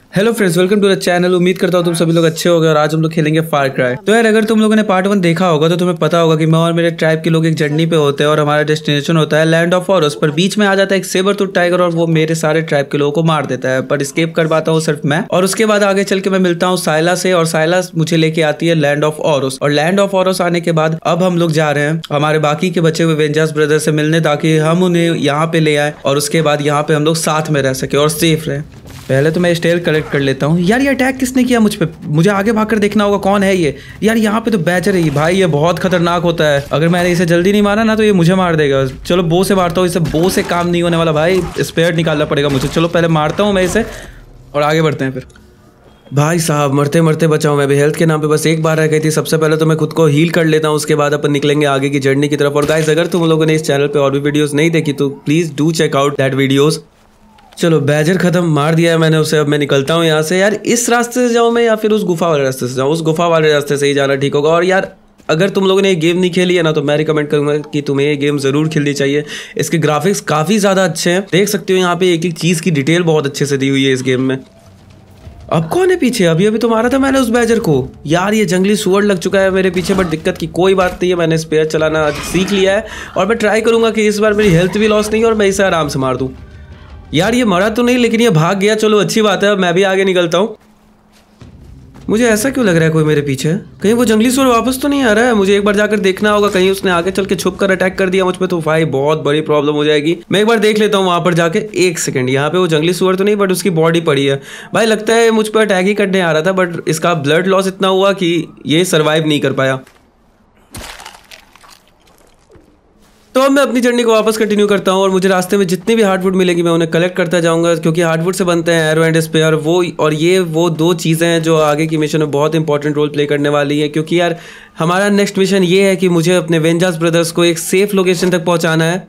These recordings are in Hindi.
Hello friends, welcome to the channel. उम्मीद करता हूँ तुम सभी लोग अच्छे होंगे और आज हम लोग खेलेंगे फार क्राई। तो यार, अगर तुम लोगों ने पार्ट 1 देखा होगा तो तुम्हें पता होगा कि मैं और मेरे ट्राइब के लोग एक जर्नी पे होते हैं और हमारा डेस्टिनेशन होता है लैंड ऑफ ऑरोस। पर बीच में आ जाता है एक सेबर टूथ टाइगर और वो मेरे सारे ट्राइब के लोगों को मार देता है, पर स्केप कर पाता हूँ सिर्फ मैं। और उसके बाद आगे चल के मैं मिलता हूँ साइला से और साइला मुझे लेके आती है लैंड ऑफ ऑरोस। और लैंड ऑफ ऑरोस आने के बाद अब हम लोग जा रहे हैं हमारे बाकी के बचे हुए वेंजर्स ब्रदर से मिलने, ताकि हम उन्हें यहाँ पे ले आए और उसके बाद यहाँ पे हम लोग साथ में रह सके और सेफ रहे। पहले तो मैं स्टेल कलेक्ट कर लेता हूँ। यार, ये अटैक किसने किया मुझ पे? मुझे आगे भागकर देखना होगा कौन है ये। यार, यहाँ पे तो बैचर है भाई, ये बहुत खतरनाक होता है। अगर मैंने इसे जल्दी नहीं मारा ना तो ये मुझे मार देगा। चलो बो से मारता हूँ इसे। बो से काम नहीं होने वाला भाई, स्पेयर निकालना पड़ेगा मुझे। चलो पहले मारता हूँ मैं इसे और आगे बढ़ते हैं फिर। भाई साहब, मरते मरते बचाऊं मैं भी। हेल्थ के नाम पे बस एक बार रह गई थी। सबसे पहले तो मैं खुद को हील कर लेता हूँ, उसके बाद अपन निकलेंगे आगे की जर्नी की तरफ। और गाइस, अगर तुम लोगों ने इस चैनल पे और भी वीडियोस नहीं देखी तो please do check out that videos. चलो बैजर खत्म, मार दिया है मैंने उसे। अब मैं निकलता हूँ यहाँ से। यार, इस रास्ते से जाऊँ मैं या फिर उस गुफा वाले रास्ते से जाऊँ? उस गुफा वाले रास्ते से ही जाना ठीक होगा। और यार, अगर तुम लोगों ने ये गेम नहीं खेली है ना तो मैं रिकमेंड करूंगा कि तुम्हें ये गेम जरूर खेलनी चाहिए। इसके ग्राफिक्स काफी ज्यादा अच्छे हैं, देख सकते हो यहाँ पे एक एक चीज की डिटेल बहुत अच्छे से दी हुई है इस गेम में। अब कौन है पीछे? अभी अभी तो मारा था मैंने उस बैजर को। यार, ये जंगली सुअर लग चुका है मेरे पीछे, बट दिक्कत की कोई बात नहीं है। मैंने स्पेयर चलाना सीख लिया है और मैं ट्राई करूंगा कि इस बार मेरी हेल्थ भी लॉस नहीं है और मैं इसे आराम से मार दूं। यार, ये मरा तो नहीं लेकिन ये भाग गया। चलो अच्छी बात है, अब मैं भी आगे निकलता हूँ। मुझे ऐसा क्यों लग रहा है कोई मेरे पीछे? कहीं वो जंगली सुअर वापस तो नहीं आ रहा है? मुझे एक बार जाकर देखना होगा, कहीं उसने आगे चल के छुप कर अटैक कर दिया मुझ पे तो भाई बहुत बड़ी प्रॉब्लम हो जाएगी। मैं एक बार देख लेता हूँ वहां पर जाके। एक सेकंड, यहाँ पे वो जंगली सुअर तो नहीं बट उसकी बॉडी पड़ी है। भाई लगता है मुझ पर अटैक ही करने आ रहा था, बट इसका ब्लड लॉस इतना हुआ कि ये सर्वाइव नहीं कर पाया। तो अब मैं अपनी जर्नी को वापस कंटिन्यू करता हूँ और मुझे रास्ते में जितनी भी हार्डवुड मिलेगी मैं उन्हें कलेक्ट करता जाऊंगा, क्योंकि हार्डवुड से बनते हैं एरो एंड स्पेयर। वो और ये वो दो चीज़ें हैं जो आगे की मिशन में बहुत इंपॉर्टेंट रोल प्ले करने वाली है। क्योंकि यार, हमारा नेक्स्ट मिशन ये है कि मुझे अपने वेंजर्स ब्रदर्स को एक सेफ लोकेशन तक पहुंचाना है।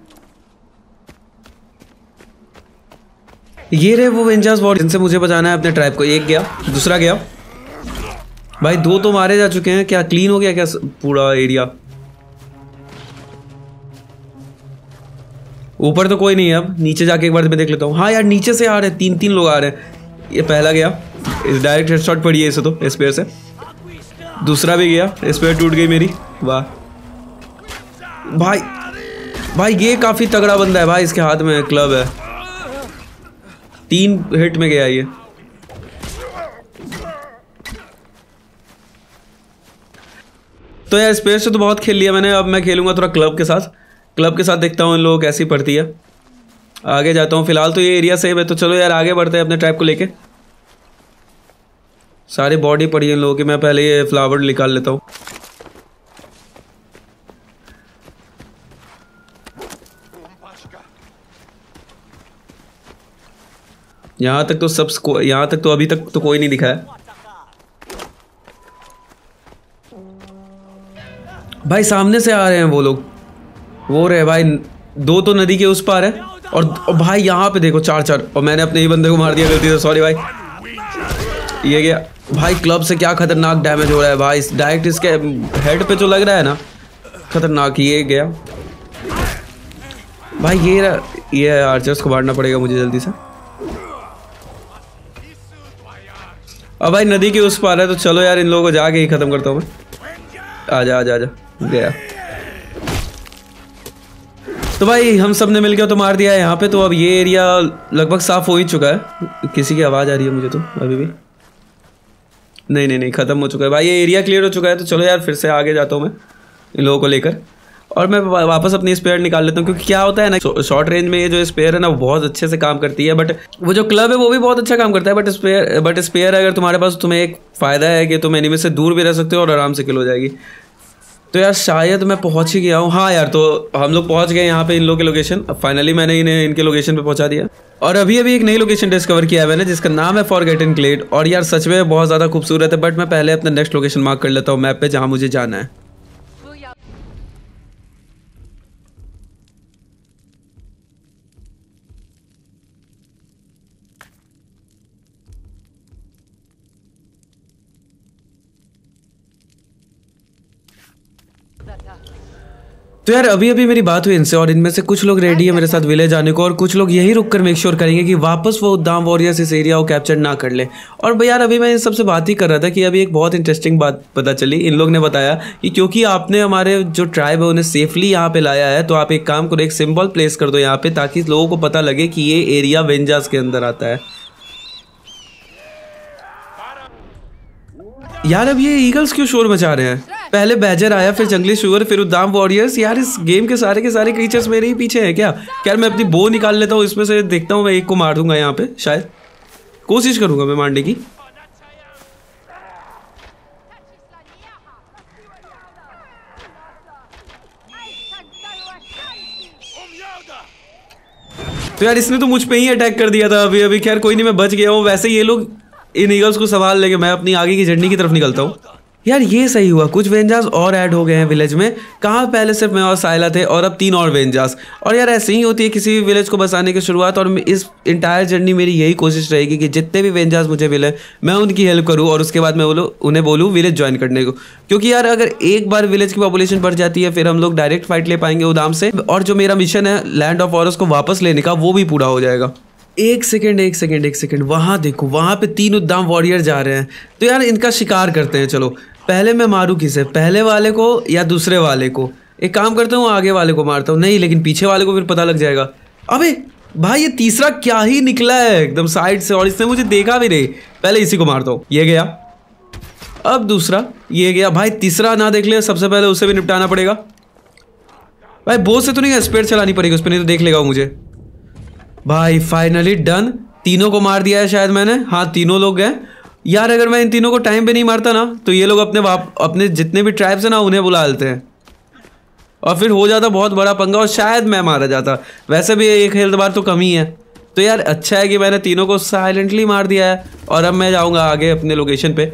ये रहे वो वेंजर्स वॉर जिनसे मुझे बचाना है अपने ट्राइब को। एक गया, दूसरा गया। भाई दो तो मारे जा चुके हैं। क्या क्लीन हो गया क्या पूरा एरिया? ऊपर तो कोई नहीं है। अब नीचे जाके एक बार मैं देख लेता हूँ। हाँ यार, नीचे से आ रहे हैं, तीन लोग आ रहे हैं। ये पहला गया, इस डायरेक्ट हेडशॉट पड़ी है इसे तो स्पेयर से। दूसरा भी गया, स्पेयर टूट गई मेरी। वाह भाई, भाई ये काफी तगड़ा बंदा है भाई, इसके हाथ में क्लब है। 3 हिट में गया ये। तो यार, स्पेयर से तो बहुत खेल लिया मैंने, अब मैं खेलूंगा थोड़ा क्लब के साथ। क्लब के साथ देखता हूँ इन लोगों कैसी पड़ती है। आगे जाता हूँ। फिलहाल तो ये एरिया सेव है, तो चलो यार आगे बढ़ते हैं अपने ट्राइब को लेके। सारी बॉडी पड़ी है इन लोगों की। मैं पहले ये फ्लावर निकाल लेता हूँ। यहाँ तक तो अभी तक तो कोई नहीं दिखा है। भाई सामने से आ रहे हैं वो लोग। वो रहे भाई, 2 तो नदी के उस पार है और भाई यहाँ पे देखो 4 और मैंने अपने ही बंदे को मार दिया गलती से। सॉरी भाई। ये गया भाई। क्लब से क्या खतरनाक डैमेज हो रहा है भाई, डायरेक्ट इसके हेड पे जो लग रहा है ना, खतरनाक। ये गया भाई। ये आर्चर्स को मारना पड़ेगा मुझे जल्दी से। अब भाई नदी के उस पार है, तो चलो यार इन लोगों को जाके ही खत्म करता हूँ मैं। आजा आजा आजा। गया। तो भाई हम सब ने मिलकर तो मार दिया है यहाँ पे। तो अब ये एरिया लगभग साफ हो ही चुका है। किसी की आवाज़ आ रही है मुझे तो अभी भी। नहीं, खत्म हो चुका है भाई, ये एरिया क्लियर हो चुका है। तो चलो यार फिर से आगे जाता हूँ मैं इन लोगों को लेकर और मैं वापस अपनी स्पेयर निकाल लेता हूँ। क्योंकि क्या होता है ना, शॉर्ट रेंज में ये जो स्पेयर है ना वो बहुत अच्छे से काम करती है। बट वो जो क्लब है वो भी बहुत अच्छा काम करता है। बट स्पेयर अगर तुम्हारे पास, तुम्हें एक फ़ायदा है कि तुम एनिमी से दूर भी रह सकते हो और आराम से किल हो जाएगी। तो यार शायद मैं पहुंच ही गया हूँ। हाँ यार, तो हम लोग पहुंच गए यहाँ पे इन लोग के लोकेशन। अब फाइनली मैंने इन्हें इनके लोकेशन पे पहुंचा दिया और अभी एक नई लोकेशन डिस्कवर किया है मैंने, जिसका नाम है फॉरगेटन क्लेड। और यार सच में बहुत ज़्यादा खूबसूरत है। बट मैं पहले अपना नेक्स्ट लोकेशन मार्क कर लेता हूँ मैप पे, जहाँ मुझे जाना है। तो यार अभी अभी मेरी बात हुई इनसे और इनमें से कुछ लोग रेडी है मेरे साथ विलेज आने को और कुछ लोग यही रुक कर मेक श्योर करेंगे कि वापस वो उद्दाम वॉरियर्स इस एरिया को कैप्चर ना कर ले। और भाई यार अभी मैं इन सबसे बात ही कर रहा था कि अभी एक बहुत इंटरेस्टिंग बात पता चली। इन लोग ने बताया कि क्योंकि आपने हमारे जो ट्राइब है उन्हें सेफली यहाँ पे लाया है तो आप एक काम करो, एक सिंबल प्लेस कर दो यहाँ पे ताकि लोगों को पता लगे कि ये एरिया वेंजास के अंदर आता है। यार अब ये ईगल्स क्यों शोर मचा रहे हैं? पहले बैजर आया, फिर जंगली शुगर, फिर उद्दाम वॉरियर्स। यार इस गेम के सारे क्रीचर्स मेरे ही पीछे हैं क्या? यार मैं अपनी बो निकाल लेता हूँ, इसमें से देखता हूँ मैं एक को मार दूंगा यहाँ पे, शायद कोशिश करूंगा मैं मारने की। तो यार इसने तो मुझ पे ही अटैक कर दिया था अभी अभी। खैर कोई नहीं, मैं बच गया हूँ। वैसे ये लोग इन ईगल्स को संभाल लेके मैं अपनी आगे की जर्नी की तरफ निकलता हूँ। यार ये सही हुआ, कुछ वेंजास और ऐड हो गए हैं विलेज में। कहाँ पहले सिर्फ मैं और साइला थे और अब 3 और वेंजास। और यार ऐसे ही होती है किसी भी विलेज को बसाने की शुरुआत। और इस इंटायर जर्नी मेरी यही कोशिश रहेगी कि जितने भी वेंजास मुझे मिले मैं उनकी हेल्प करूँ और उसके बाद मैं उन्हें बोलूँ विलेज ज्वाइन करने को। क्योंकि यार अगर एक बार विलेज की पॉपुलेशन बढ़ जाती है फिर हम लोग डायरेक्ट फाइट ले पाएंगे उदाम से, और जो मेरा मिशन है लैंड ऑफ ऑरस को वापस लेने का वो भी पूरा हो जाएगा। एक सेकेंड, वहाँ देखो, वहाँ पे 3 उद्दाम वॉरियर जा रहे हैं। तो यार इनका शिकार करते हैं। चलो पहले मैं मारूँ किसे, पहले वाले को या दूसरे वाले को? एक काम करता हूँ आगे वाले को मारता हूँ। नहीं, लेकिन पीछे वाले को फिर पता लग जाएगा। अबे भाई ये तीसरा क्या ही निकला है एकदम साइड से, और इसने मुझे देखा भी नहीं। पहले इसी को मारता हूँ, ये गया। अब दूसरा, ये गया। भाई तीसरा ना देख ले, सबसे पहले उससे भी निपटाना पड़ेगा। भाई बो से तो नहीं, स्पेयर चलानी पड़ेगी उस पर, नहीं तो देख लेगा मुझे। भाई फाइनली डन, तीनों को मार दिया है शायद मैंने। हाँ तीनों लोग गए। यार अगर मैं इन तीनों को टाइम पे नहीं मारता ना तो ये लोग अपने जितने भी ट्राइब्स हैं ना उन्हें बुला लेते हैं और फिर हो जाता बहुत बड़ा पंगा और शायद मैं मारा जाता। वैसे भी एक हेल्थ बार तो कम ही है। तो यार अच्छा है कि मैंने तीनों को साइलेंटली मार दिया है और अब मैं जाऊंगा आगे अपने लोकेशन पे।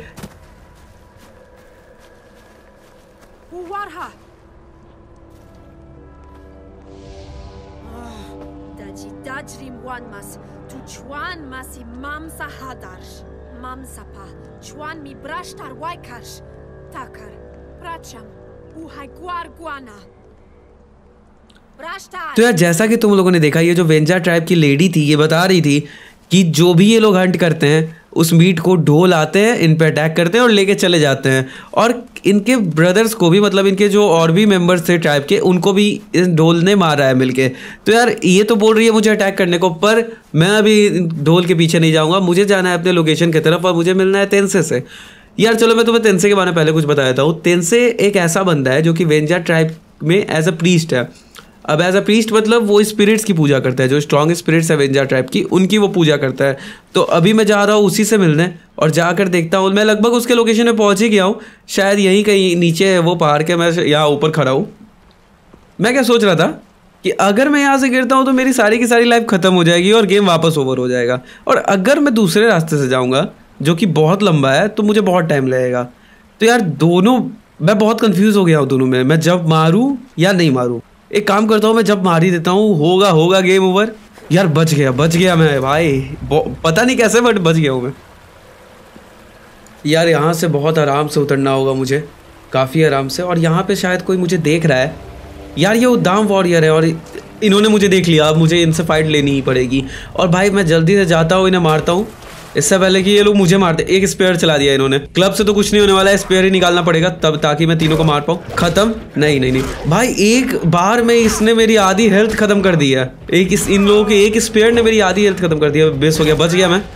तो यार जैसा कि तुम लोगों ने देखा, ये जो वेंजा ट्राइब की लेडी थी ये बता रही थी कि जो भी ये लोग हंट करते हैं उस मीट को ढोल आते हैं, इन पे अटैक करते हैं और लेके चले जाते हैं। और इनके ब्रदर्स को भी, मतलब इनके जो और भी मेंबर्स थे ट्राइब के, उनको भी इस ढोल ने मारा है मिलके। तो यार ये तो बोल रही है मुझे अटैक करने को, पर मैं अभी ढोल के पीछे नहीं जाऊँगा। मुझे जाना है अपने लोकेशन की तरफ और मुझे मिलना है तेंसे से। यार चलो मैं तुम्हें तेंसे के बारे में पहले कुछ बता देता हूँ। तेंसे एक ऐसा बंदा है जो कि वेंजा ट्राइब में एज अ प्रीस्ट है। अब एज अ प्रीस्ट मतलब वो स्पिरिट्स की पूजा करता है, जो स्ट्रॉन्ग स्पिरिट्स है वेंजा ट्राइब की उनकी वो पूजा करता है। तो अभी मैं जा रहा हूँ उसी से मिलने और जाकर देखता हूँ। मैं लगभग उसके लोकेशन पे पहुँच ही गया हूँ, शायद यहीं कहीं नीचे है वो पहाड़ के, मैं यहाँ ऊपर खड़ा हूँ। मैं क्या सोच रहा था कि अगर मैं यहाँ से गिरता हूँ तो मेरी सारी की सारी लाइफ ख़त्म हो जाएगी और गेम वापस ओवर हो जाएगा। और अगर मैं दूसरे रास्ते से जाऊँगा जो कि बहुत लंबा है तो मुझे बहुत टाइम लगेगा। तो यार दोनों, मैं बहुत कंफ्यूज हो गया हूँ दोनों में, मैं जब मारूँ या नहीं मारूँ। एक काम करता हूँ मैं जब मार ही देता हूँ, होगा गेम ओवर। यार बच गया मैं भाई, पता नहीं कैसे बट बच गया हूँ मैं। यार यहाँ से बहुत आराम से उतरना होगा मुझे, काफ़ी आराम से। और यहाँ पे शायद कोई मुझे देख रहा है। यार ये उद्दाम वॉरियर है और इन्होंने मुझे देख लिया, अब मुझे इनसे फाइट लेनी ही पड़ेगी। और भाई मैं जल्दी से जाता हूँ, इन्हें मारता हूँ इससे पहले कि ये लोग मुझे मारते। एक स्पेयर चला दिया इन्होंने, क्लब से तो कुछ नहीं होने वाला है, स्पेयर ही निकालना पड़ेगा तब, ताकि मैं तीनों को मार पाऊँ। खत्म। नहीं भाई, एक बार में इसने मेरी आधी हेल्थ खत्म कर दी है। इन लोगों के एक स्पेयर ने मेरी आधी हेल्थ खत्म कर दिया। बेस हो गया, बच गया मैं,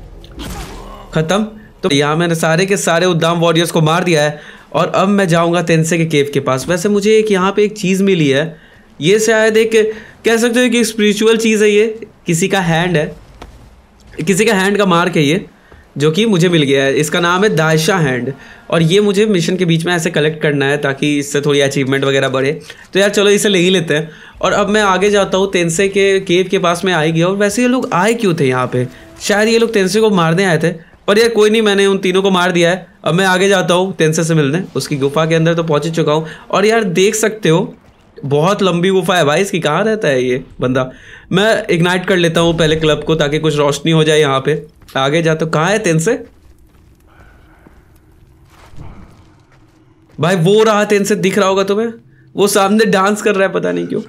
खत्म। तो यहाँ मैंने सारे के सारे उद्दाम वॉरियर्स को मार दिया है और अब मैं जाऊँगा तेंसे के केव के पास। वैसे मुझे एक यहाँ पे एक चीज़ मिली है, ये शायद एक कह सकते हो कि स्पिरिचुअल चीज़ है। ये किसी का हैंड है, किसी का हैंड का मार्क है ये, जो कि मुझे मिल गया है। इसका नाम है दायशा हैंड और ये मुझे मिशन के बीच में ऐसे कलेक्ट करना है ताकि इससे थोड़ी अचीवमेंट वगैरह बढ़े। तो यार चलो इसे ले ही लेते हैं। और अब मैं आगे जाता हूँ, तेंसे के केव के पास में आ ही गया। और वैसे ये लोग आए क्यों थे यहाँ पे? शायद ये लोग तेंसे को मारने आए थे, पर यार कोई नहीं, मैंने उन तीनों को मार दिया है। अब मैं आगे जाता हूँ तेंसे से मिलने, उसकी गुफा के अंदर तो पहुँच ही चुका हूँ। और यार देख सकते हो बहुत लंबी गुफा है भाई इसकी, कहाँ रहता है ये बंदा। मैं इग्नाइट कर लेता हूँ पहले क्लब को ताकि कुछ रोशनी हो जाए यहाँ पे। आगे जाता हूँ, कहाँ है तेंसे? भाई वो रहा तेंसे, दिख रहा होगा तुम्हें? वो सामने डांस कर रहा है, पता नहीं क्यों।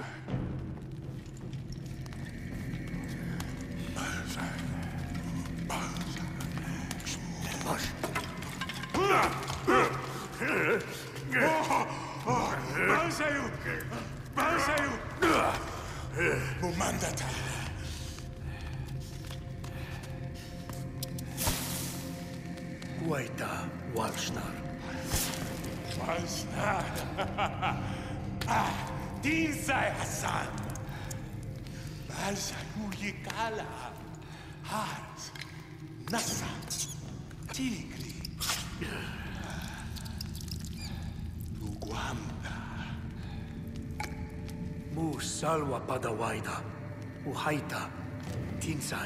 Salwa padawaida, uhaita, tinsai.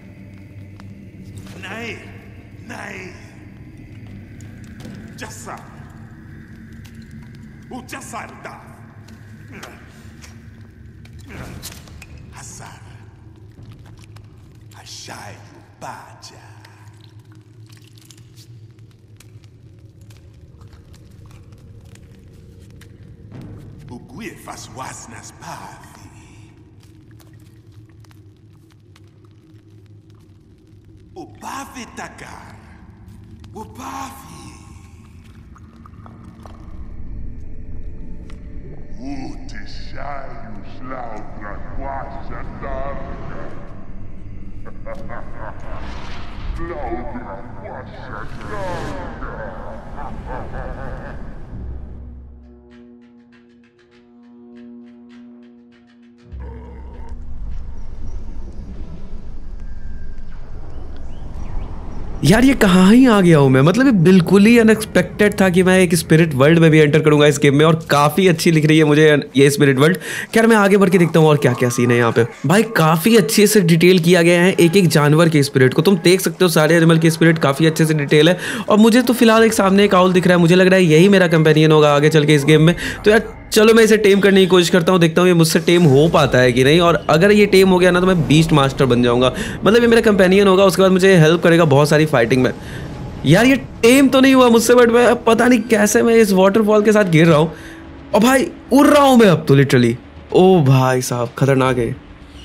Nay. Jassa. Ujassarda. Hasar. Ashayu baja. Uguifas wasnas pavi. Upavi takar. Upavi. Utishayu slaudra quasha darga. Slaudra quasha darga. यार ये कहाँ ही आ गया हूँ मैं, मतलब ये बिल्कुल ही अनएक्सपेक्टेड था कि मैं एक स्पिरिट वर्ल्ड में भी एंटर करूंगा इस गेम में, और काफ़ी अच्छी लिख रही है मुझे ये स्पिरिट वर्ल्ड। खैर मैं आगे बढ़ के देखता हूँ और क्या क्या सीन है यहाँ पे। भाई काफ़ी अच्छे से डिटेल किया गया है एक एक जानवर के स्पिरिट को, तुम देख सकते हो सारे एनिमल के स्पिरिट काफ़ी अच्छे से डिटेल है। और मुझे तो फिलहाल एक सामने एक आउल दिख रहा है, मुझे लग रहा है यही मेरा कंपेनियन होगा आगे चल के इस गेम में। तो यार चलो मैं इसे टेम करने की कोशिश करता हूँ, देखता हूँ ये मुझसे टेम हो पाता है कि नहीं, और अगर ये टेम हो गया ना तो मैं बीस्ट मास्टर बन जाऊंगा, मतलब ये मेरा कंपेनियन होगा, उसके बाद मुझे हेल्प करेगा बहुत सारी फाइटिंग में। यार ये टेम तो नहीं हुआ मुझसे, बट मैं पता नहीं कैसे मैं इस वाटरफॉल के साथ गिर रहा हूँ और भाई उड़ रहा हूँ मैं अब तो लिटरली। ओ भाई साहब खतरनाक है।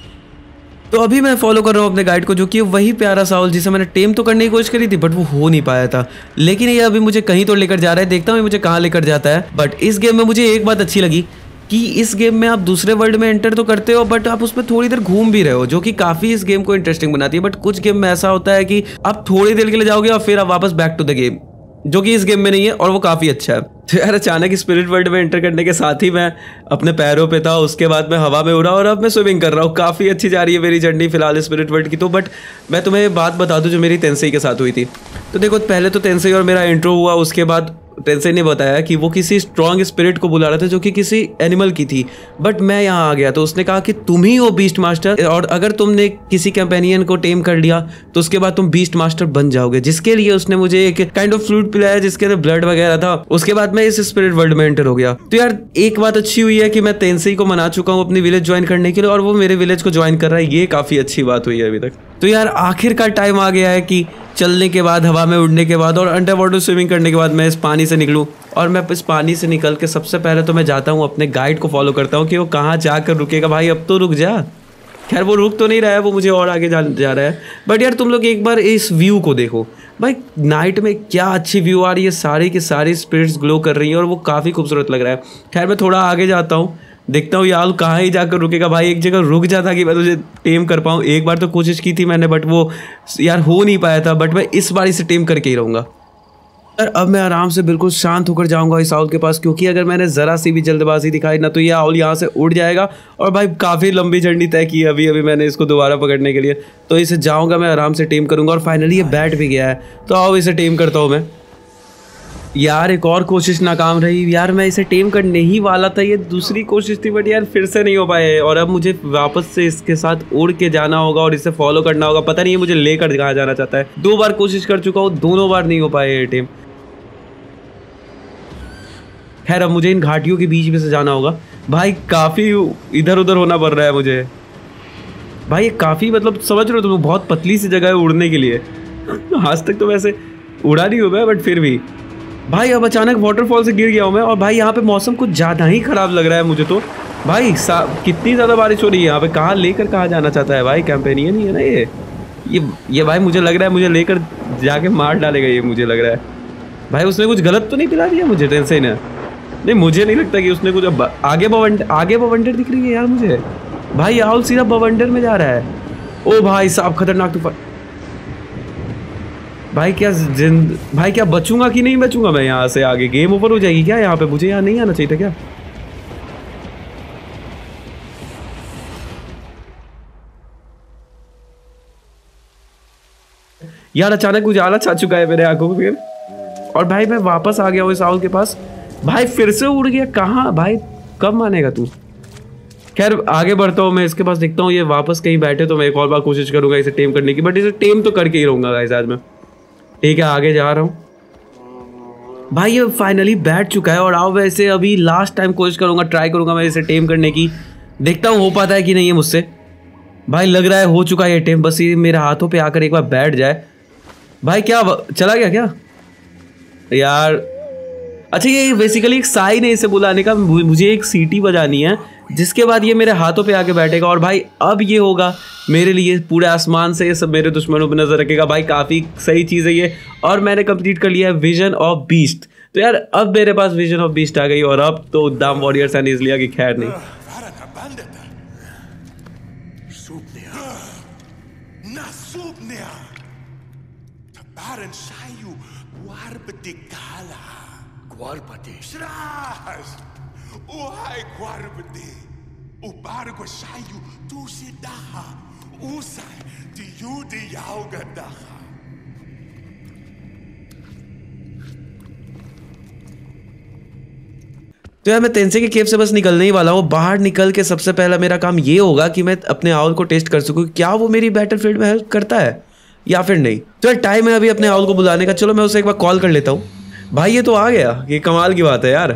तो अभी मैं फॉलो कर रहा हूँ अपने गाइड को, जो कि वही प्यारा साउल जिसे मैंने टेम तो करने की कोशिश करी थी बट वो हो नहीं पाया था, लेकिन ये अभी मुझे कहीं तो लेकर जा रहा है, देखता हूँ ये मुझे कहाँ लेकर जाता है। बट इस गेम में मुझे एक बात अच्छी लगी कि इस गेम में आप दूसरे वर्ल्ड में एंटर तो करते हो बट आप उसमें थोड़ी देर घूम भी रहे हो, जो कि काफ़ी इस गेम को इंटरेस्टिंग बनाती है। बट कुछ गेम में ऐसा होता है कि आप थोड़ी देर के लिए जाओगे और फिर आप वापस बैक टू द गेम, जो कि इस गेम में नहीं है, और वो काफ़ी अच्छा है। तो यार अचानक स्पिरिट वर्ल्ड में एंटर करने के साथ ही मैं अपने पैरों पे था, उसके बाद मैं हवा में उड़ा और अब मैं स्विमिंग कर रहा हूँ। काफ़ी अच्छी जा रही है मेरी जर्नी फिलहाल स्पिरिट वर्ल्ड की। तो बट मैं तुम्हें बात बता दूँ जो मेरी तेंसेई के साथ हुई थी। तो देखो पहले तो तेंसेई और मेरा इंट्रो हुआ, उसके बाद तेंसेई ने बताया कि वो किसी स्ट्रॉन्ग स्पिरिट को बुला रहा था जो कि किसी एनिमल की थी, बट मैं यहाँ आ गया तो उसने कहा कि तुम ही हो बीस्ट मास्टर, और अगर तुमने किसी कंपेनियन को टेम कर लिया तो उसके बाद तुम बीस्ट मास्टर बन जाओगे, जिसके लिए उसने मुझे एक काइंड ऑफ फ्लूइड पिलाया जिसके अंदर ब्लड वगैरह था। उसके बाद मैं इस स्पिरिट वर्ल्ड में एंटर हो गया। तो यार एक बात अच्छी हुई है कि मैं तेंसेई को मना चुका हूँ अपनी विलेज ज्वाइन करने के लिए, और वो मेरे विलेज को ज्वाइन कर रहा है, ये काफी अच्छी बात हुई है अभी तक। तो यार आखिरकार टाइम आ गया है कि चलने के बाद, हवा में उड़ने के बाद और अंडर वाटर स्विमिंग करने के बाद मैं इस पानी से निकलूं, और मैं इस पानी से निकल के सबसे पहले तो मैं जाता हूं अपने गाइड को फॉलो करता हूं कि वो कहाँ जाकर रुकेगा। भाई अब तो रुक जा। खैर वो रुक तो नहीं रहा है, वो मुझे और आगे जा रहा है। बट यार तुम लोग एक बार इस व्यू को देखो भाई, नाइट में क्या अच्छी व्यू आ रही है, सारी की सारी स्पिरिट्स ग्लो कर रही हैं और वो काफ़ी खूबसूरत लग रहा है। खैर मैं थोड़ा आगे जाता हूँ, देखता हूँ यार कहाँ ही जाकर रुकेगा। भाई एक जगह रुक जाता कि मैं तुझे टेम कर पाऊँ। एक बार तो कोशिश की थी मैंने बट वो यार हो नहीं पाया था, बट मैं इस बार इसे टेम करके ही रहूँगा। यार अब मैं आराम से बिल्कुल शांत होकर जाऊंगा इस आउल के पास, क्योंकि अगर मैंने ज़रा सी भी जल्दबाजी दिखाई ना तो ये आउल यहाँ से उड़ जाएगा। और भाई काफ़ी लंबी जर्नी तय की अभी अभी मैंने इसको दोबारा पकड़ने के लिए, तो इसे जाऊँगा मैं आराम से टेम करूँगा। और फाइनली ये बैठ भी गया है, तो आओ इसे टेम करता हूँ मैं। यार एक और कोशिश नाकाम रही यार, मैं इसे टेम करने ही वाला था, ये दूसरी कोशिश थी बट यार फिर से नहीं हो पाए। और अब मुझे वापस से इसके साथ उड़ के जाना होगा और इसे फॉलो करना होगा। पता नहीं है मुझे लेकर कहाँ जाना चाहता है। 2 बार कोशिश कर चुका हूँ, दोनों बार नहीं हो पाए ये टेम। खैर अब मुझे इन घाटियों के बीच में से जाना होगा। भाई काफ़ी इधर उधर होना पड़ रहा है मुझे। भाई ये काफ़ी मतलब समझ रहे हो तुम, बहुत पतली सी जगह है उड़ने के लिए। आज तक तो वैसे उड़ा नहीं हुआ है बट फिर भी भाई अब अचानक वाटरफॉल से गिर गया हूँ मैं, और भाई यहाँ पे मौसम कुछ ज़्यादा ही ख़राब लग रहा है मुझे तो। भाई कितनी ज़्यादा बारिश हो रही है यहाँ पे, कहाँ लेकर कहाँ जाना चाहता है भाई, कैंपेनियन ही है ना ये भाई मुझे लग रहा है मुझे लेकर जाके मार डालेगा ये, मुझे लग रहा है। भाई उसने कुछ गलत तो नहीं पिला दिया मुझे टेंशन है? नहीं मुझे नहीं लगता कि उसने कुछ। आगे बवंडर दिख रही है यार मुझे। भाई राहुल सीधा बवंडर में जा रहा है। ओ भाई साहब खतरनाक तूफान। भाई क्या बचूंगा कि नहीं बचूंगा मैं यहाँ से? आगे गेम ओवर हो जाएगी क्या यहाँ पे? मुझे यहाँ नहीं आना चाहिए था क्या? यार अचानक उजाला छा चुका है मेरे आंखों पे, और भाई मैं वापस आ गया हूँ इस राहुल के पास। भाई फिर से उड़ गया। कहाँ भाई, कब मानेगा तू? खैर आगे बढ़ता हूँ मैं, इसके पास देखता हूँ ये वापस कहीं बैठे तो मैं एक और बार कोशिश करूंगा इसे टेम करने की, बट इसे टेम तो करके ही रहूंगा गाइस आज मैं। ठीक है आगे जा रहा हूँ। भाई ये फाइनली बैठ चुका है, और आओ वैसे अभी लास्ट टाइम कोशिश करूंगा, ट्राई करूंगा मैं इसे टेम करने की। देखता हूँ हो पाता है कि नहीं है मुझसे। भाई लग रहा है हो चुका है ये टेम, बस ये मेरे हाथों पे आकर एक बार बैठ जाए। भाई क्या चला गया क्या यार? अच्छा ये बेसिकली एक साइन है इसे बुलाने का, मुझे एक सीटी बजानी है जिसके बाद ये मेरे हाथों पे आके बैठेगा, और भाई अब ये होगा मेरे लिए पूरे आसमान से ये सब मेरे दुश्मनों पर नजर रखेगा। भाई काफ़ी सही चीज़ है ये, और मैंने कंप्लीट कर लिया है विजन ऑफ बीस्ट। तो यार अब मेरे पास विजन ऑफ बीस्ट आ गई, और अब तो उद्दाम वॉरियर्स एंड इसलिए की खैर नहीं। Guarbate. Shras! Uhai guarbate. Ubargo shayu tu se daha. Usai ti yu di yauga daha. तो यार मैं तेंसे के केव से बस निकलने ही वाला हूँ। बाहर निकल के सबसे पहला मेरा काम ये होगा कि मैं अपने आउल को टेस्ट कर सकूँ क्या वो मेरी बैटलफील्ड में हेल्प करता है या फिर नहीं। तो यार टाइम है अभी अपने आउल को बुलाने का। चलो मैं उसे एक बार कॉल कर लेता हूँ। भाई ये तो आ गया, ये कमाल की बात है यार।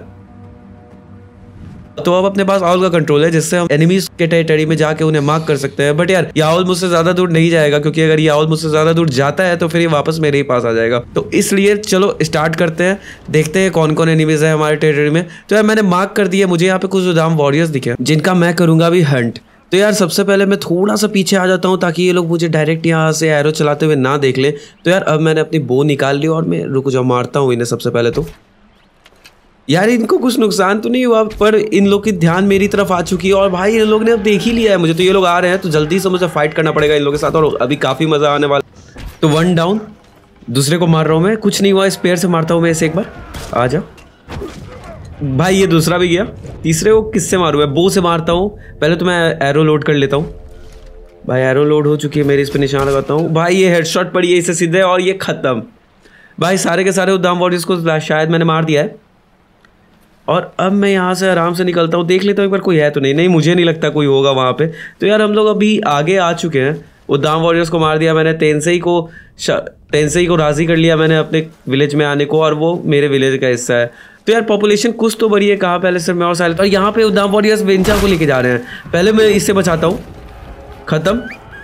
तो अब अपने पास आउल का कंट्रोल है जिससे हम एनिमीज के टेरिटरी में जाके उन्हें मार्क कर सकते हैं। बट यार ये आउल मुझसे ज्यादा दूर नहीं जाएगा, क्योंकि अगर ये आउल मुझसे ज्यादा दूर जाता है तो फिर ये वापस मेरे ही पास आ जाएगा। तो इसलिए चलो स्टार्ट करते हैं, देखते हैं कौन कौन एनिमीज है हमारे टेरिटरी में। तो यार मैंने मार्क कर दिया, मुझे यहाँ पे कुछ उद्दाम वॉरियर्स दिखे जिनका मैं करूंगा अभी हंट। तो यार सबसे पहले मैं थोड़ा सा पीछे आ जाता हूँ ताकि ये लोग मुझे डायरेक्ट यहाँ से एरो चलाते हुए ना देख ले। तो यार अब मैंने अपनी बो निकाल ली और मैं रुक जाओ मारता हूँ इन्हें सबसे पहले। तो यार इनको कुछ नुकसान तो नहीं हुआ, पर इन लोग की ध्यान मेरी तरफ आ चुकी है, और भाई इन लोग ने अब देख ही लिया है मुझे। तो ये लोग आ रहे हैं तो जल्दी से मुझे फाइट करना पड़ेगा इन लोगों के साथ, और अभी काफ़ी मज़ा आने वाला। तो वन डाउन, दूसरे को मार रहा हूँ मैं, कुछ नहीं हुआ, स्पेयर से मारता हूँ मैं इसे एक बार। आ जा भाई, ये दूसरा भी गया। तीसरे को किससे मारूँ मैं? बो से मारता हूँ। पहले तो मैं एरो लोड कर लेता हूँ। भाई एरो लोड हो चुकी है मेरी, इस पर निशान लगाता हूँ। भाई ये हेडशॉट पड़ी है इसे सीधे, और ये ख़त्म। भाई सारे के सारे उद्दाम वॉरियर्स को शायद मैंने मार दिया है, और अब मैं यहाँ से आराम से निकलता हूँ। देख लेता हूँ एक बार कोई है तो नहीं, मुझे नहीं लगता कोई होगा वहाँ पे। तो यार हम लोग अभी आगे आ चुके हैं। उद्दाम वॉरियर्स को मार दिया मैंने, तेंसेई को राज़ी कर लिया मैंने अपने विलेज में आने को, और वो मेरे विलेज का हिस्सा है। तो यार पॉपुलेशन कुछ तो बढ़ी है, कहाँ पहले सिर्फ मैं और साइलेंट, और यहाँ पे उद्दाम वॉरियर्स वेंचा को लेके जा रहे हैं। पहले मैं इससे बचाता हूँ, ख़त्म।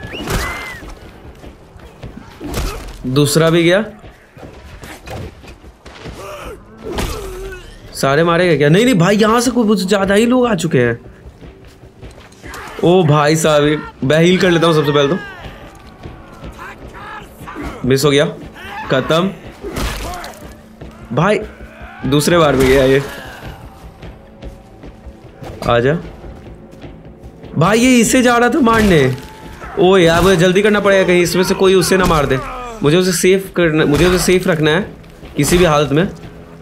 दूसरा भी गया। सारे मारे गए क्या? नहीं भाई यहाँ से कुछ ज़्यादा ही लोग आ चुके हैं। ओ भाई साहब मैं हील कर लेता हूँ सबसे पहले। तो मिस हो गया, खत्म। भाई दूसरे बार भी गया ये। आजा भाई, ये इससे जा रहा था मारने। ओ यार मुझे जल्दी करना पड़ेगा, कहीं इसमें से कोई उससे ना मार दे। मुझे उसे सेफ रखना है किसी भी हालत में।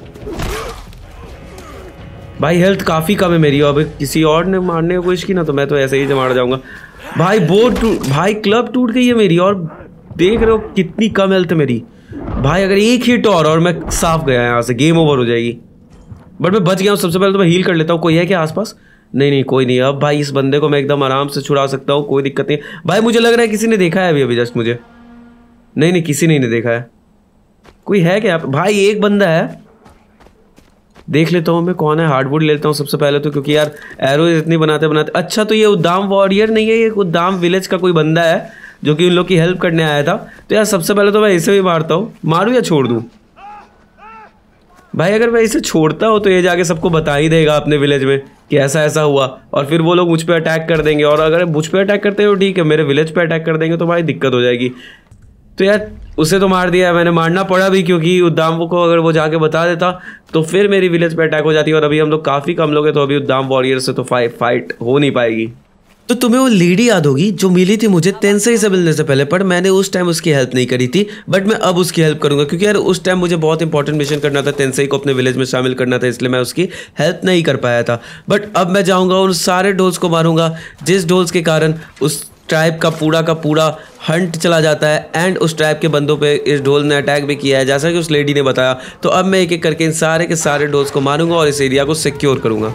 भाई हेल्थ काफ़ी कम है मेरी, अब किसी और ने मारने की कोशिश की ना तो मैं तो ऐसे ही मार जाऊंगा। भाई भाई क्लब टूट गई है मेरी, और देख रहे हो कितनी कम हेल्थ है मेरी। भाई अगर एक हिट और मैं साफ गया यहाँ से, गेम ओवर हो जाएगी। बट मैं बच गया हूँ। सबसे पहले तो मैं हील कर लेता हूँ। कोई है क्या आसपास? नहीं कोई नहीं। अब भाई इस बंदे को मैं एकदम आराम से छुड़ा सकता हूँ, कोई दिक्कत नहीं। भाई मुझे लग रहा है किसी ने देखा है अभी जस्ट मुझे। नहीं किसी ने देखा है। कोई है क्या भाई? एक बंदा है, देख लेता हूँ मैं कौन है। हार्डवुड ले लेता हूँ सबसे पहले तो, क्योंकि यार एरो इतनी बनाते। अच्छा तो ये उद्दाम वॉरियर नहीं है, ये उद्दाम विलेज का कोई बंदा है जो कि उन लोग की हेल्प करने आया था। तो यार सबसे पहले तो मैं इसे भी मारता हूँ। मारूँ या छोड़ दूँ? भाई अगर मैं इसे छोड़ता हूँ तो ये जाके सबको बता ही देगा अपने विलेज में कि ऐसा ऐसा हुआ, और फिर वो लोग मुझ पे अटैक कर देंगे। और अगर मुझ पे अटैक करते हो ठीक है, मेरे विलेज पे अटैक कर देंगे तो भाई दिक्कत हो जाएगी। तो यार उसे तो मार दिया, मैंने मारना पड़ा भी, क्योंकि उद्दाम को अगर वो जाके बता देता तो फिर मेरी विलेज पे अटैक हो जाती। और अभी हम लोग काफ़ी कम लोग हैं, तो अभी उद्दाम वॉरियर से तो फाइट हो नहीं पाएगी। तो तुम्हें वो लेडी याद होगी जो मिली थी मुझे तेंसेई से मिलने से पहले, पर मैंने उस टाइम उसकी हेल्प नहीं करी थी। बट मैं अब उसकी हेल्प करूंगा, क्योंकि यार उस टाइम मुझे बहुत इंपॉर्टेंट मिशन करना था, तेंसेई को अपने विलेज में शामिल करना था, इसलिए मैं उसकी हेल्प नहीं कर पाया था। बट अब मैं जाऊंगा उन सारे डोल्स को मारूंगा जिस डोल्स के कारण उस ट्राइब का पूरा हंट चला जाता है, एंड उस ट्राइब के बंदों पे इस डोल ने अटैक भी किया है, जैसा कि उस लेडी ने बताया। तो अब मैं एक एक करके इन सारे के सारे डोल्स को मारूंगा और इस एरिया को सिक्योर करूंगा।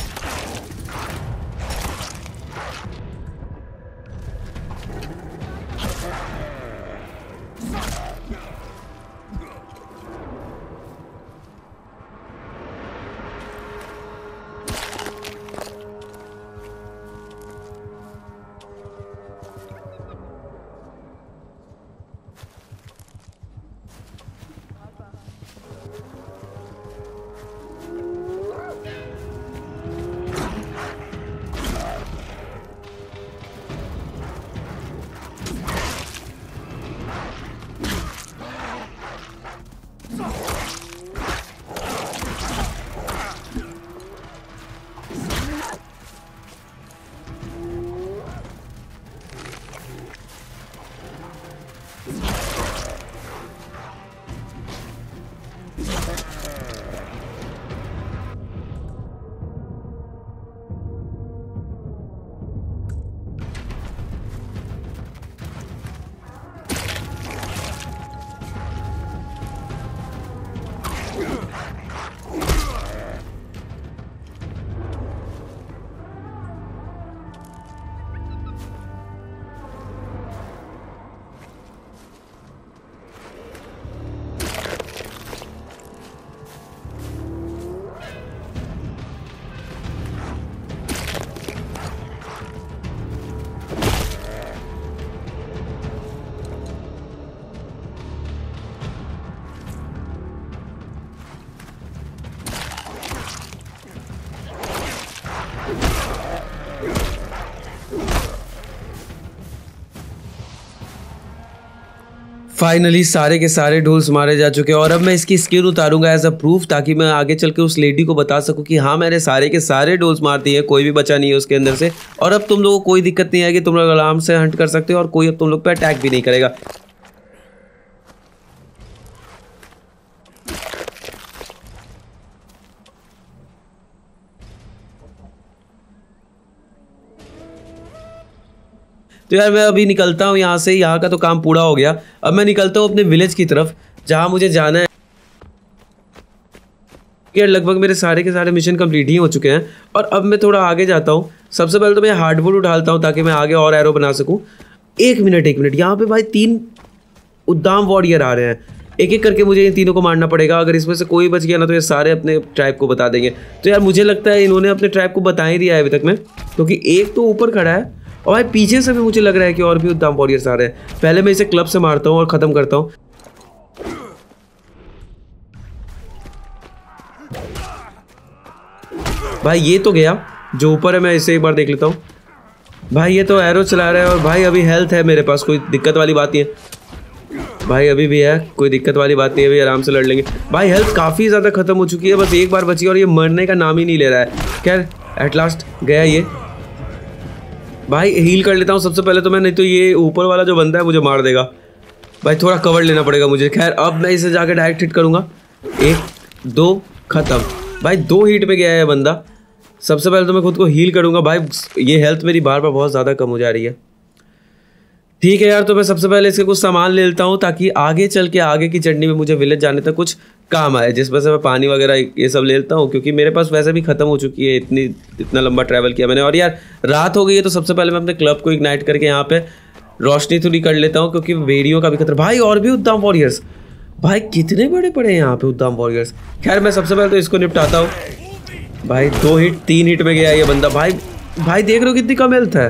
फाइनली सारे के सारे डोल्स मारे जा चुके हैं, और अब मैं इसकी स्किन उतारूंगा एज अ प्रूफ, ताकि मैं आगे चल के उस लेडी को बता सकूं कि हाँ मैंने सारे के सारे डोल्स मार दिए हैं, कोई भी बचा नहीं है उसके अंदर से। और अब तुम लोगों को कोई दिक्कत नहीं आएगी, तुम लोग आराम से हंट कर सकते हो और कोई अब तुम लोग पे अटैक भी नहीं करेगा। तो यार मैं अभी निकलता हूँ यहाँ से, यहाँ का तो काम पूरा हो गया। अब मैं निकलता हूँ अपने विलेज की तरफ जहाँ मुझे जाना है। यार लगभग मेरे सारे के सारे मिशन कंप्लीट ही हो चुके हैं, और अब मैं थोड़ा आगे जाता हूँ। सबसे पहले तो मैं हार्डवुड उठाता हूँ ताकि मैं आगे और एरो बना सकूँ। एक मिनट यहाँ पे भाई 3 उद्दाम वॉरियर आ रहे हैं, एक एक करके मुझे इन तीनों को मारना पड़ेगा। अगर इसमें से कोई बच गया ना तो ये सारे अपने ट्राइब को बता देंगे। तो यार मुझे लगता है इन्होंने अपने ट्राइब को बता ही दिया है अभी तक में, क्योंकि एक तो ऊपर खड़ा है और भाई पीछे से भी मुझे लग रहा है कि और भी उद्दाम वॉरियर्स आ रहे हैं। पहले मैं इसे क्लब से मारता हूँ और ख़त्म करता हूँ। भाई ये तो गया, जो ऊपर है मैं इसे एक बार देख लेता हूँ। भाई ये तो एरो चला रहा है, और भाई अभी हेल्थ है मेरे पास, कोई दिक्कत वाली बात नहीं है। भाई अभी भी है, कोई दिक्कत वाली बात नहीं है, अभी आराम से लड़ लेंगे। भाई हेल्थ काफ़ी ज़्यादा ख़त्म हो चुकी है, बस एक बार बची और ये मरने का नाम ही नहीं ले रहा है। खैर एट लास्ट गया ये। भाई हील कर लेता हूँ सबसे पहले तो मैं, नहीं तो ये ऊपर वाला जो बंदा है मुझे मार देगा। भाई थोड़ा कवर लेना पड़ेगा मुझे। खैर अब मैं इसे जाके डायरेक्ट हिट करूँगा। 1 2 ख़त्म। भाई 2 हिट में गया है बंदा। सबसे पहले तो मैं खुद को हील करूँगा। भाई ये हेल्थ मेरी बार बार बहुत ज़्यादा कम हो जा रही है। ठीक है यार, तो मैं सबसे पहले इसके कुछ सामान ले लेता हूँ ताकि आगे चल के आगे की जर्नी में मुझे विलेज जाने तक कुछ काम आए, जिस वजह से मैं पानी वगैरह ये सब ले लेता हूँ, क्योंकि मेरे पास वैसे भी ख़त्म हो चुकी है। इतना लंबा ट्रैवल किया मैंने, और यार रात हो गई है। तो सबसे पहले मैं अपने क्लब को इग्नाइट करके यहाँ पे रोशनी थोड़ी कर लेता हूँ, क्योंकि भेड़ियों का भी खतरा। भाई और भी उद्दाम वॉरियर्स, भाई कितने बड़े बड़े हैं यहाँ पे उद्दाम वॉरियर्स। खैर मैं सबसे पहले तो इसको निपटाता हूँ। भाई 2 हिट 3 हिट में गया ये बंदा। भाई देख रहे हो कितनी कम हेल्थ है।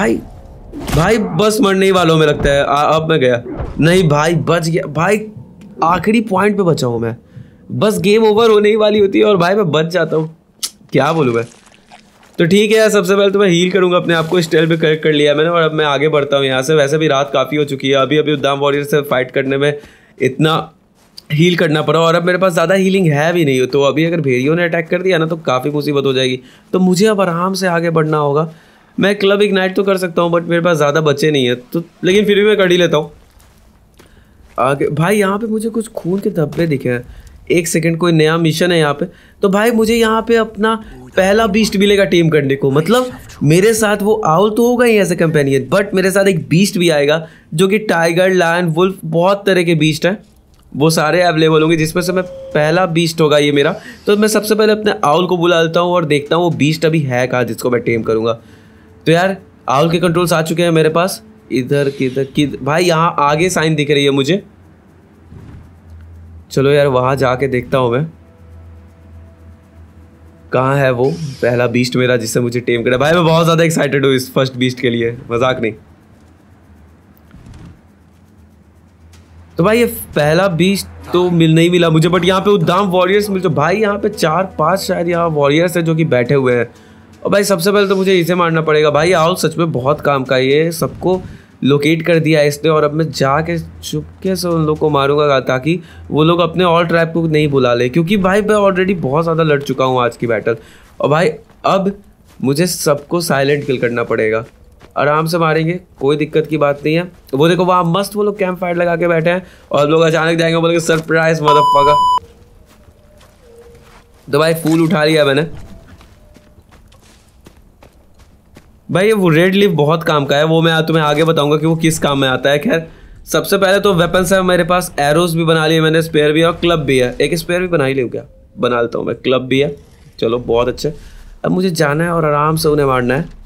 भाई बस मरने ही वालों में लगता है। अब मैं गया नहीं, भाई बच गया। भाई आखिरी पॉइंट पे बचा हूँ मैं, बस गेम ओवर होने ही वाली होती है और भाई मैं बच जाता हूँ, क्या बोलूँ मैं। तो ठीक है यार, सबसे पहले तो मैं हील करूँगा अपने आप को, स्टेल पे करेक्ट कर लिया मैंने और अब मैं आगे बढ़ता हूँ यहाँ से। वैसे भी रात काफ़ी हो चुकी है, अभी अभी उद्दाम वॉरियर से फाइट करने में इतना हील करना पड़ा और अब मेरे पास ज़्यादा हीलिंग है भी नहीं, तो अभी अगर भेड़ियों ने अटैक कर दिया ना तो काफ़ी मुसीबत हो जाएगी। तो मुझे अब आराम से आगे बढ़ना होगा। मैं क्लब इग्नाइट तो कर सकता हूँ बट मेरे पास ज़्यादा बचे नहीं है, तो लेकिन फिर भी मैं कर ही लेता हूँ आगे। भाई यहाँ पे मुझे कुछ खून के धब्बे दिखे हैं, एक सेकंड, कोई नया मिशन है यहाँ पे। तो भाई मुझे यहाँ पे अपना पहला बीस्ट मिलेगा टीम करने को, मतलब मेरे साथ वो आउल तो होगा ही ऐसे कंपेनियन, बट मेरे साथ एक बीस्ट भी आएगा जो कि टाइगर, लायन, वुल्फ, बहुत तरह के बीस्ट हैं, वो सारे अवेलेबल होंगे जिसमें से मैं पहला बीस्ट होगा ये मेरा। तो मैं सबसे पहले अपने आउल को बुला लेता हूँ और देखता हूँ वो बीस्ट अभी है कहाँ जिसको मैं टेम करूँगा। तो यार आउल के कंट्रोल्स आ चुके हैं मेरे पास, इधर किधर भाई यहाँ आगे साइन दिख रही है मुझे, चलो यार वहाँ जाके देखता हूँ मैं कहाँ है वो पहला बीस्ट मेरा जिससे मुझे टेम करना। भाई मैं बहुत ज़्यादा एक्साइटेड हूँ इस फर्स्ट बीस्ट के लिए, मजाक नहीं। तो भाई ये पहला बीस्ट तो नहीं मिला मुझे, बट यहाँ पे उद्दाम वॉरियर्स मिलते भाई, यहाँ पे 4-5 शायद यहाँ वॉरियर्स हैं जो कि बैठे हुए हैं। और भाई सबसे पहले तो मुझे इसे मारना पड़ेगा। भाई आउल सच में बहुत काम का, ये सबको लोकेट कर दिया है इसने और अब मैं जाके चुपके से उन लोग को मारूंगा ताकि वो लोग अपने और ट्राइब को नहीं बुला ले, क्योंकि भाई मैं ऑलरेडी बहुत ज़्यादा लड़ चुका हूँ आज की बैटल। और भाई अब मुझे सबको साइलेंट किल करना पड़ेगा, आराम से मारेंगे, कोई दिक्कत की बात नहीं है। वो देखो वहाँ मस्त वो लोग कैंप फायर लगा के बैठे हैं और लोग अचानक जाएंगे बोलेंगे सरप्राइज मदरफकर। तो भाई फूल उठा लिया मैंने। भाई वो रेड लीफ बहुत काम का है, वो मैं तुम्हें आगे बताऊंगा कि वो किस काम में आता है। खैर सबसे पहले तो वेपन्स है मेरे पास, एरोस भी बना लिए मैंने, स्पेयर भी है और क्लब भी है। एक स्पेयर भी बना ही लूँ क्या, बना लेता हूँ मैं, क्लब भी है, चलो बहुत अच्छे। अब मुझे जाना है और आराम से उन्हें मारना है।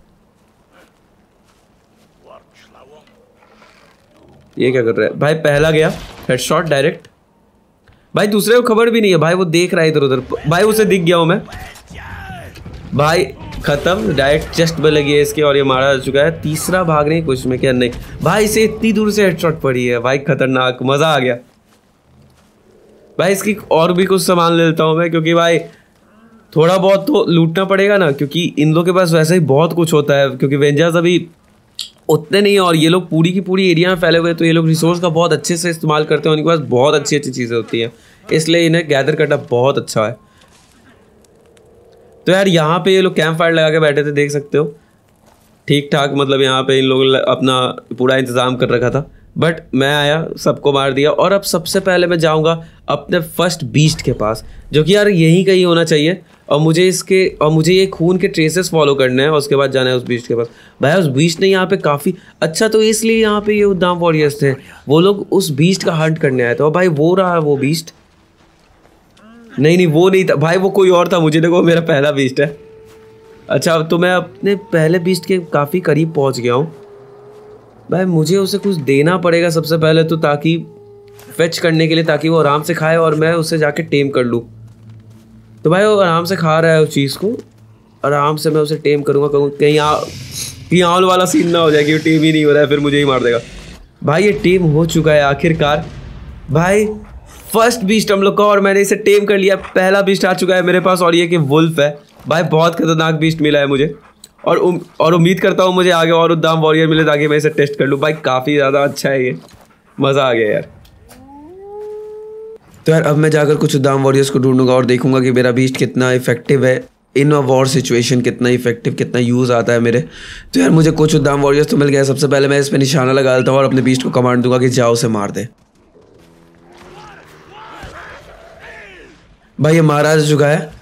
ये क्या कर रहा है भाई, पहला गया हेडशॉट डायरेक्ट। भाई दूसरे को खबर भी नहीं है, भाई वो देख रहा है इधर उधर, भाई उसे दिख गया हूँ मैं। भाई खत्म, डायरेक्ट चेस्ट में लगी है इसके और ये मारा जा चुका है। तीसरा भागने की कोशिश में क्या नहीं, भाई इसे इतनी दूर से हेडशॉट पड़ी है भाई, खतरनाक, मजा आ गया। भाई इसकी और भी कुछ सामान ले लेता हूँ मैं, क्योंकि भाई थोड़ा बहुत तो लूटना पड़ेगा ना, क्योंकि इन लोगों के पास वैसे ही बहुत कुछ होता है, क्योंकि वेंजर्स अभी उतने नहीं है और ये लोग पूरी की पूरी एरिया में फैले हुए, तो ये लोग रिसोर्स का बहुत अच्छे से इस्तेमाल करते हैं, उनके पास बहुत अच्छी अच्छी चीज़ें होती हैं, इसलिए इन्हें गैदर करना बहुत अच्छा है। तो यार यहाँ पे ये लोग कैंप फायर लगा के बैठे थे, देख सकते हो, ठीक ठाक, मतलब यहाँ पे इन लोगों ने अपना पूरा इंतज़ाम कर रखा था, बट मैं आया, सबको मार दिया। और अब सबसे पहले मैं जाऊँगा अपने फर्स्ट बीस्ट के पास, जो कि यार यहीं कहीं होना चाहिए, और मुझे ये खून के ट्रेसेस फॉलो करने हैं और उसके बाद जाना है उस बीस्ट के पास। भाई उस बीस्ट ने यहाँ पे काफ़ी अच्छा, तो इसलिए यहाँ पे ये उद्दाम वॉरियर्स थे, वो लोग उस बीस्ट का हंट करने आए थे। और भाई वो रहा वो बीस्ट, नहीं वो नहीं था भाई, वो कोई और था, मुझे देखो मेरा पहला बीस्ट है। अच्छा तो मैं अपने पहले बीस्ट के काफ़ी करीब पहुँच गया हूँ। भाई मुझे उसे कुछ देना पड़ेगा सबसे पहले तो, ताकि फेच करने के लिए, ताकि वो आराम से खाए और मैं उसे जाके टेम कर लूँ। तो भाई वो आराम से खा रहा है उस चीज़ को, आराम से मैं उसे टेम करूँगा, कहीं आउल वाला सीन ना हो जाए कि टेम ही नहीं हो रहा है फिर मुझे ही मार देगा। भाई ये टेम हो चुका है आखिरकार, भाई फर्स्ट बीस्ट हम लोग का, और मैंने इसे टेम कर लिया, पहला बीस्ट आ चुका है मेरे पास, और ये कि वुल्फ है। भाई बहुत खतरनाक बीस्ट मिला है मुझे, और उम्मीद करता हूँ मुझे आगे और उद्दाम वॉरियर मिले ताकि मैं इसे टेस्ट कर लूँ। भाई काफ़ी ज़्यादा अच्छा है ये, मज़ा आ गया यार। तो यार अब मैं जाकर कुछ उद्दाम वॉरियर्स को ढूंढूंगा और देखूंगा कि मेरा बीस्ट कितना इफेक्टिव है इन अ वॉर सिचुएशन, कितना इफेक्टिव, कितना यूज़ आता है मेरे। तो यार मुझे कुछ उद्दाम वॉरियर्स तो मिल गया। सबसे पहले मैं इस पर निशाना लगा देता हूँ और अपने बीस्ट को कमांड दूंगा कि जाओ उसे मार दे। भाई ये मारा जा चुका है।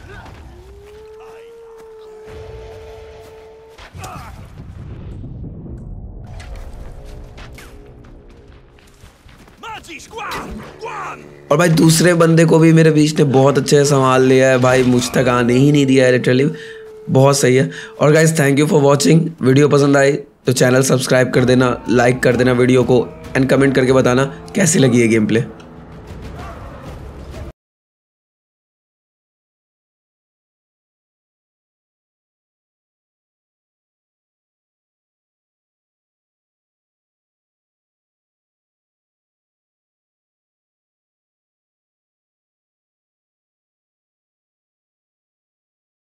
और भाई दूसरे बंदे को भी मेरे बीच ने बहुत अच्छे से संभाल लिया है भाई, मुझ तक आने ही नहीं दिया है लिटरली, बहुत सही है। और guys thank you for watching, video पसंद आई तो चैनल सब्सक्राइब कर देना, लाइक कर देना वीडियो को, एंड कमेंट करके बताना कैसी लगी है गेम प्ले।